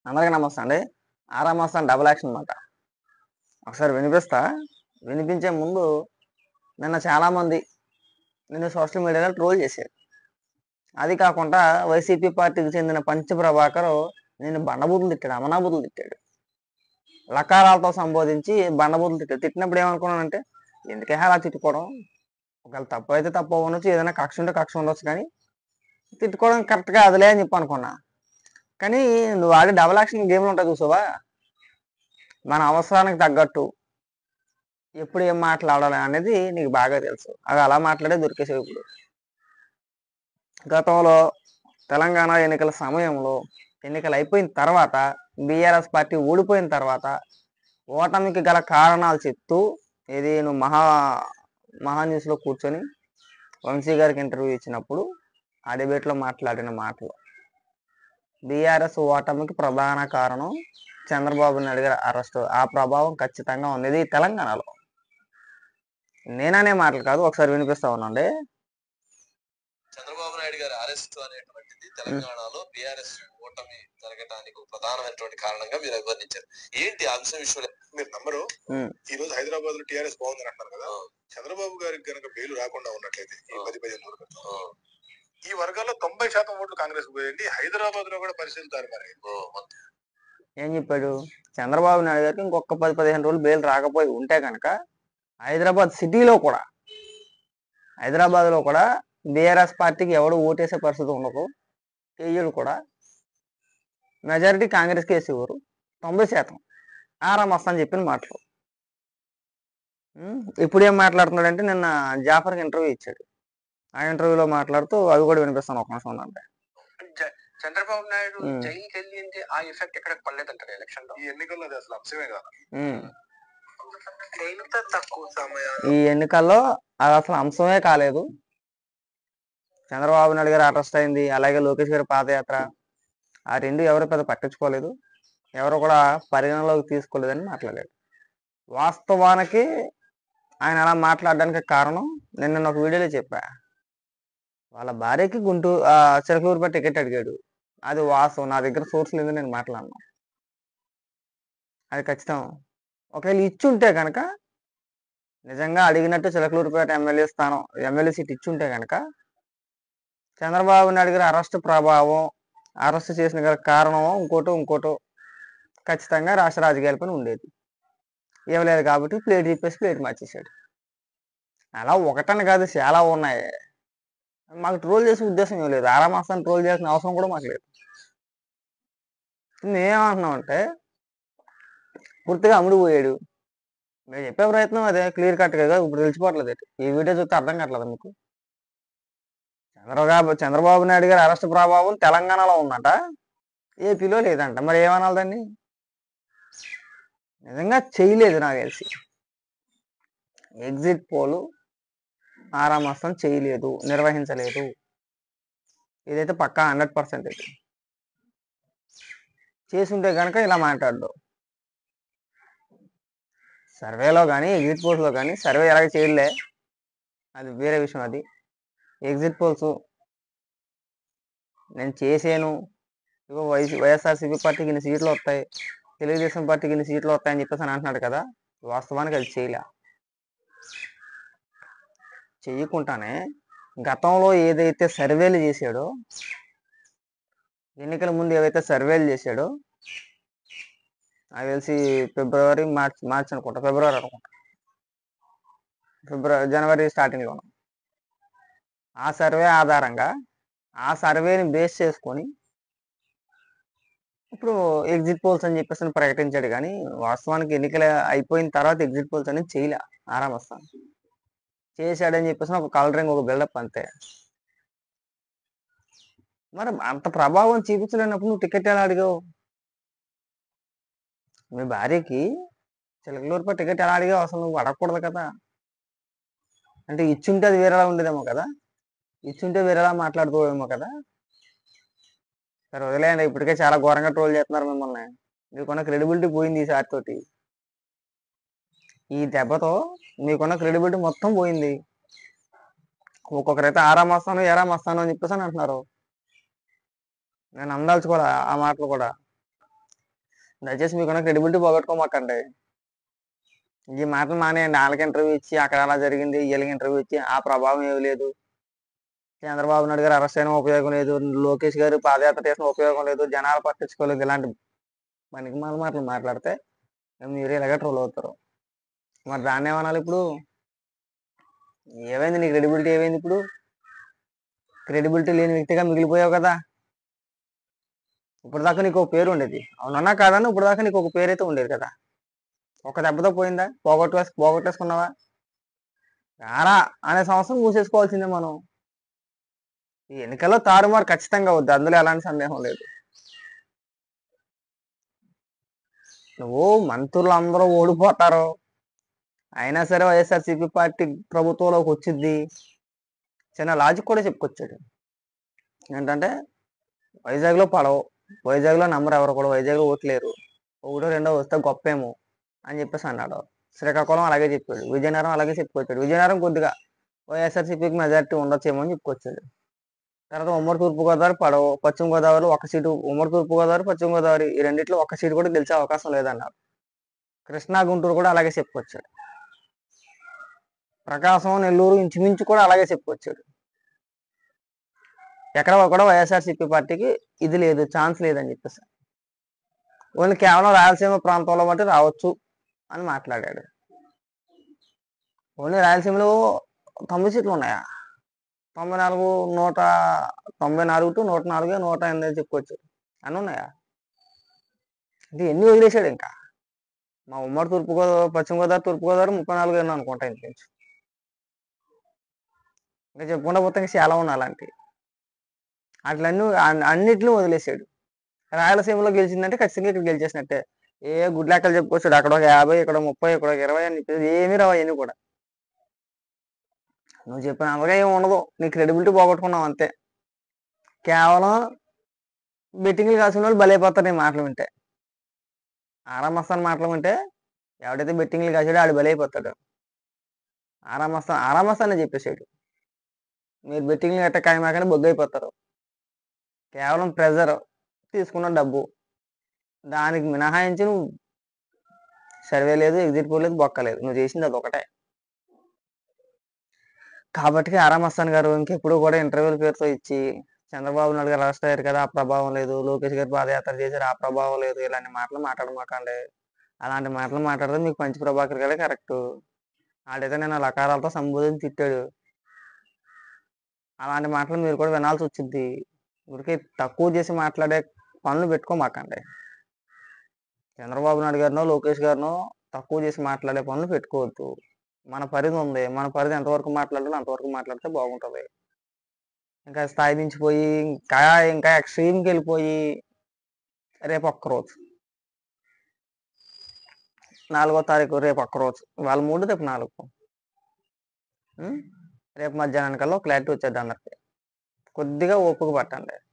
అందరికీ నమస్తే అండి. 'ఆరా మస్తాన్' డబుల్ యాక్షన్ మాట. ఒకసారి వినిపిస్తా. వినిపించే ముందు నిన్న చాలామంది నిన్ను సోషల్ మీడియాలో ట్రోల్ చేశారు. అది కాకుండా వైసీపీ పార్టీకి చెందిన పంచ ప్రభాకర్ నిన్ను బండబూతులు తిట్టాడు. అమనాబూతులు తిట్టాడు. లకారాలతో సంబోధించి బండబూతులు తిట్టాడు. తిట్టినప్పుడు ఏమనుకున్నానంటే ఎందుకే అలా తిట్టుకోవడం? ఒకవేళ తప్పు అయితే తప్పు అవ్వనొచ్చు, ఏదైనా కక్ష ఉంటే కక్ష ఉండొచ్చు, కానీ తిట్టుకోవడం కరెక్ట్ కాదులే అని చెప్పి అనుకున్నా. కానీ నువ్వు ఆడే డబుల్ యాక్షన్ గేమ్లు ఉంటాయి చూసావా? మన అవసరానికి తగ్గట్టు ఎప్పుడు ఏం మాట్లాడాలి అనేది నీకు బాగా తెలుసు. అవి అలా మాట్లాడే దొరికేసేవి ఇప్పుడు. గతంలో తెలంగాణ ఎన్నికల సమయంలో ఎన్నికలు అయిపోయిన తర్వాత బీఆర్ఎస్ పార్టీ ఓడిపోయిన తర్వాత ఓటమికి గల కారణాలు చెప్తూ ఇది నువ్వు మహా న్యూస్లో కూర్చొని వంశీ గారికి ఇంటర్వ్యూ ఇచ్చినప్పుడు ఆ డిబేట్లో మాట్లాడిన మాటలు, బీఆర్ఎస్ ఓటమికి ప్రధాన కారణం చంద్రబాబు నాయుడు గారి అరెస్టు, ఆ ప్రభావం ఖచ్చితంగా ఉంది ఇది తెలంగాణలో. నేననే మాటలు కాదు, ఒకసారి వినిపిస్తా ఉన్నాండి. చంద్రబాబు నాయుడు గారి అరెస్ట్ అనేటువంటిది తెలంగాణలో బీఆర్ఎస్ ఓటమి జరగడానికి ఒక ప్రధానమైనటువంటి కారణంగా మీరు అభివర్ణించారు. ఏంటి ఆ అంశం విషయంలో మీరు నమ్మరు? ఈ రోజు హైదరాబాద్ లో టీఆర్ఎస్ బాగుందని అంటున్నారు కదా. చంద్రబాబు గారికి కనుక బెయిల్ రాకుండా ఉన్నట్లయితే ఈ 10-15 రోజులు ఈ వర్గాల్లో 90% ఓట్లు కాంగ్రెస్ పోయండి. హైదరాబాద్ లో కూడా పరిస్థితులు మరి ఏం చెప్పాడు చంద్రబాబు నాయుడు గారికి? ఇంకొక 10-15 రోజులు బెయిల్ రాకపోయి ఉంటే కనుక హైదరాబాద్ సిటీలో కూడా, హైదరాబాద్లో కూడా బీఆర్ఎస్ పార్టీకి ఎవడు ఓటేసే పరిస్థితి ఉండదు. కేయుడు కూడా మెజారిటీ కాంగ్రెస్కి వేసేవారు 90%. ఆరా మస్తాన్ చెప్పిన మాటలు. ఇప్పుడు ఏం మాట్లాడుతున్నాడంటే నిన్న జాఫర్కి ఇంటర్వ్యూ ఇచ్చాడు. ఆ ఇంటర్వ్యూలో మాట్లాడుతూ అవి కూడా వినిపిస్తాను, ఒక నిమిషం ఉందంటే. చంద్రబాబు నాయుడు జైలుకి వెళ్ళింది ఆ ఎఫెక్ట్ ఎక్కడ పడలేదంటారు ఎలక్షన్ లో? ఈ ఎన్నికల్లో అది అసలు అంశమే కాదు. తక్కువ సమయం ఈ ఎన్నికల్లో అది అసలు అంశమే కాలేదు. చంద్రబాబు నాయుడు గారు అరెస్ట్ అయింది, అలాగే లోకేష్ గారి పాదయాత్ర, ఆ రెండు ఎవరు పెద్ద పట్టించుకోలేదు, ఎవరు కూడా పరిగణలోకి తీసుకోలేదని మాట్లాడాడు. వాస్తవానికి ఆయన అలా మాట్లాడడానికి కారణం నిన్న ఒక వీడియోలో చెప్పా. వాళ్ళ భార్యకి చిలకలూరుపేట టికెట్ అడిగాడు. అది వాస్తవం, నా దగ్గర సోర్స్ లేదు, నేను మాట్లాడను. అది ఖచ్చితం. ఒకవేళ ఇచ్చుంటే కనుక, నిజంగా అడిగినట్టు చిలకలూరుపేట ఎమ్మెల్యే సీట్ ఇచ్చుంటే కనుక చంద్రబాబు నాయుడు గారి అరెస్ట్ ప్రభావం, అరెస్ట్ చేసిన గల కారణం ఇంకోటో ఖచ్చితంగా రాష్ట్ర రాజకీయాలపై ఉండేది. ఇవ్వలేదు కాబట్టి ప్లేట్ చెప్పేసి ప్లేట్ మార్చేశాడు. అలా ఒకటని కాదు, చాలా ఉన్నాయి. మాకు ట్రోల్ చేసే ఉద్దేశం ఏం లేదు. ఆరా మస్తాన్ ట్రోల్ చేసిన అవసరం కూడా మాకు లేదు. మేమేమంటున్నామంటే పూర్తిగా అమ్ముడుపోయాడు. మేము చెప్పే ప్రయత్నం అదే, క్లియర్ కట్గా ఇప్పుడు తెలిసిపోవట్లేదు. ఈ వీడియో చూస్తే అర్థం కావట్లేదు మీకు. చంద్రబాబు నాయుడు గారి అరెస్ట్ ప్రభావం తెలంగాణలో ఉందంట, ఏపీలో లేదంట. మరి ఏమనాలి దాన్ని? నిజంగా చేయలేదు నాకు తెలిసి. ఎగ్జిట్ పోలు ఆరా మస్తాన్ చేయలేదు, నిర్వహించలేదు. ఇదైతే పక్కా 100%. చేసుంటే కనుక ఇలా మాట్లాడు. సర్వేలో కానీ ఎగ్జిట్ పోల్స్లో కానీ, సర్వే ఎలాగ చేయలే, అది వేరే విషయం. అది ఎగ్జిట్ పోల్స్ నేను చేసాను, ఇగో వైఎస్ఆర్సీపీ పార్టీకి ఇన్ని సీట్లు వస్తాయి, తెలుగుదేశం పార్టీకి ఇన్ని సీట్లు వస్తాయని చెప్పేసి అని అంటున్నాడు కదా. వాస్తవానికి అది చెయ్యకుండానే గతంలో ఏదైతే సర్వేలు చేశాడో, ఎన్నికల ముందు ఏవైతే సర్వేలు చేశాడో, నాకు తెలిసి మార్చి అనుకుంటా, ఫిబ్రవరి అనుకుంటా, జనవరి స్టార్టింగ్లో. ఆ సర్వే ఆధారంగా, ఆ సర్వేని బేస్ చేసుకొని ఇప్పుడు ఎగ్జిట్ పోల్స్ అని చెప్పేసి ప్రకటించాడు. కానీ వాస్తవానికి ఎన్నికలు అయిపోయిన తర్వాత ఎగ్జిట్ పోల్స్ అనేది చేయలే. ఆరా మస్తాన్ చేశాడని చెప్పేసి ఒక కలరింగ్, ఒక బిల్డప్ అంతే. మరి అంత ప్రభావం చూపించలేనప్పుడు నువ్వు టికెట్ ఎలా అడిగావు? మీ భార్యకి చిలకలూరుపై టికెట్ ఎలా అడిగావు? అసలు నువ్వు అడగకూడదు కదా. అంటే ఇచ్చుంటే అది వేరేలా ఉండేదేమో కదా, ఇచ్చుంటే వేరేలా మాట్లాడుకోవేమో కదా. సరే వదిలేయండి, ఇప్పటికే చాలా ఘోరంగా ట్రోల్ చేస్తున్నారు మిమ్మల్ని. మీకున్న క్రెడిబిలిటీ పోయింది ఈసారి తోటి. ఈ దెబ్బతో మీకున్న క్రెడిబిలిటీ మొత్తం పోయింది. ఒక్కొక్కరైతే ఆరా మస్తాను, ఎరా మస్తాను అని చెప్పేసి అని అంటున్నారు. నేను అందల్చుకోలే ఆ మాటలు కూడా. దయచేసి మీకున్న క్రెడిబిలిటీ పోగొట్టుకోమాకండి. ఈ మాటలు మానేయండి. వాళ్ళకి ఇంటర్వ్యూ ఇచ్చి అక్కడ అలా జరిగింది, వీళ్ళకి ఇంటర్వ్యూ ఇచ్చి ఆ ప్రభావం ఏమి లేదు. చంద్రబాబు నాయుడు గారు అరెస్ట్ అయిన ఉపయోగం లేదు, లోకేష్ గారు పాదయాత్ర చేసిన ఉపయోగం లేదు, జనాలు పట్టించుకోలేదు. ఇలాంటి పనికి మాల మాటలు మాట్లాడితే మీరు ఇలాగే ట్రోల్ అవుతారు. మరి దాన్ని ఏమనాలి ఇప్పుడు? ఏమైంది నీ క్రెడిబిలిటీ? ఏమైంది ఇప్పుడు? క్రెడిబిలిటీ లేని వ్యక్తిగా మిగిలిపోయావు కదా. ఇప్పుడు దాకా నీకు ఒక పేరు ఉండేది, అవునన్నా కాదన్నా ఇప్పుడు దాకా నీకు ఒక పేరు అయితే ఉండేది కదా. ఒక దెబ్బతో పోయిందా? పోగొట్టేసుకున్నావా? రారా అనే సంవత్సరం మూసేసుకోవాల్సిందే మనం. ఈ ఎన్నికల్లో తారుమారు ఖచ్చితంగా వద్దు, అందులో ఎలాంటి సందేహం లేదు. నువ్వు మంత్రులు అందరూ ఓడిపోతారు, అయినా సరే వైఎస్ఆర్సీపీ పార్టీ ప్రభుత్వంలోకి వచ్చింది. చిన్న లాజిక్ కూడా చెప్పుకొచ్చాడు. ఏంటంటే వైజాగ్లో పడవు, వైజాగ్లో నమ్మరు, ఎవరు కూడా వైజాగ్లో ఓట్లేరు, ఒకటో రెండో వస్తే గొప్పేమో అని చెప్పేసి అన్నాడు. శ్రీకాకుళం అలాగే చెప్పాడు, విజయనగరం అలాగే చెప్పుకొచ్చాడు. విజయనగరం కొద్దిగా వైఎస్ఆర్సీపీకి మెజార్టీ ఉండొచ్చేమో అని చెప్పుకొచ్చాడు. తర్వాత ఉమ్మడి తూర్పుగోదావరి పడవు, పశ్చిమ గోదావరిలో ఒక సీటు, ఉమ్మడి తూర్పుగోదావరి పశ్చిమ గోదావరి ఈ రెండిట్లో ఒక సీటు కూడా గెలిచే అవకాశం లేదన్నారు. కృష్ణా గుంటూరు కూడా అలాగే చెప్పుకొచ్చాడు. ప్రకాశం నెల్లూరు ఇంచుమించు కూడా అలాగే చెప్పుకొచ్చాడు. ఎక్కడ కూడా వైఎస్ఆర్సీపీ పార్టీకి ఇది లేదు, ఛాన్స్ లేదని చెప్పేసి ఓన్లీ కేవలం రాయలసీమ ప్రాంతంలో బట్టి రావచ్చు అని మాట్లాడాడు. ఓన్లీ రాయలసీమలో 9 సీట్లు ఉన్నాయా? 94, 194 టు 104, 108 చెప్పుకోవచ్చు అని ఉన్నాయా? ఇది ఎన్ని వదిలేశాడు ఇంకా. మా ఉమ్మడి తూర్పుగోదావరి, పశ్చిమ గోదావరి, తూర్పుగోదావరి 34 ఎన్నో అనుకుంటా. ఇంకొంచెం ఇంకా చెప్పుకుంటా పోతే ఇంకా చాలా ఉన్నాయి అలాంటివి. అట్లన్నీ అన్నిటిని వదిలేసాడు. రాయలసీమలో గెలిచిందంటే ఖచ్చితంగా ఇక్కడ గెలిచేసినట్టే. ఏ గుడ్ లెక్కలు చెప్పుకొచ్చాడు, అక్కడ ఒక 50, ఇక్కడ 30, ఇక్కడ ఒక 20 అని చెప్పేసి ఏమీ రావు అవన్నీ కూడా. నువ్వు చెప్పిన అలాగే ఏమి ఉండదు, నీ క్రెడిబిలిటీ పోగొట్టుకున్నావు అంతే. కేవలం బెట్టింగ్లు కాసిన వాళ్ళు బలైపోతారు నీ మాటలు వింటే. ఆరామస్తాన్ మాటలు వింటే ఎవడైతే బెట్టింగ్లు కాసాడో ఆడు బలైపోతాడు. ఆరామస్తానే చెప్పేసాడు, మీరు బెట్టింగ్లు గట్ట కాయమాకని బొగ్గైపోతారు. కేవలం ప్రెజర్, తీసుకున్న డబ్బు, దానికి మినహాయించి నువ్వు సర్వే లేదు, ఎగ్జిట్ పోల్ లేదు, బొక్కలేదు. నువ్వు చేసింది అది ఒకటే. కాబట్టి ఆరామస్తాన్ గారు ఇంకెప్పుడు కూడా ఇంటర్వ్యూల పేరుతో ఇచ్చి చంద్రబాబు నాయుడు గారు అరెస్ట్ అయ్యారు కదా ఆ ప్రభావం లేదు, లోకేష్ గారు పాదయాత్ర చేశారు ఆ ప్రభావం లేదు, ఇలాంటి మాటలు మాట్లాడమాకండి. అలాంటి మాటలు మాట్లాడితే మీకు పంచి ప్రభాకర్ గారే కరెక్ట్. ఆడైతే నేను లకారాలతో సంబోధించి తిట్టాడు. అలాంటి మాటలు మీరు కూడా వినాల్సి వచ్చింది. ఊరికే తక్కువ చేసి మాట్లాడే పనులు పెట్టుకోమాకండి. చంద్రబాబు నాయుడు గారినో లోకేష్ గారినో తక్కువ చేసి మాట్లాడే పనులు పెట్టుకోవద్దు. మన పరిధి ఉంది, మన పరిధి ఎంతవరకు మాట్లాడాలో అంతవరకు మాట్లాడితే బాగుంటుంది. ఇంకా స్థాయి మించిపోయి ఇంకా ఎక్స్ట్రీమ్కి వెళ్ళిపోయి రేపు ఒక్కరోజు 4వ తారీఖు, రేపు ఒక్కరోజు, వాళ్ళ 3, రేపు 4, రేపు మధ్యాహ్నానికల్లా క్లారిటీ వచ్చేది అందరికి. కొద్దిగా ఓపిక పట్టండి.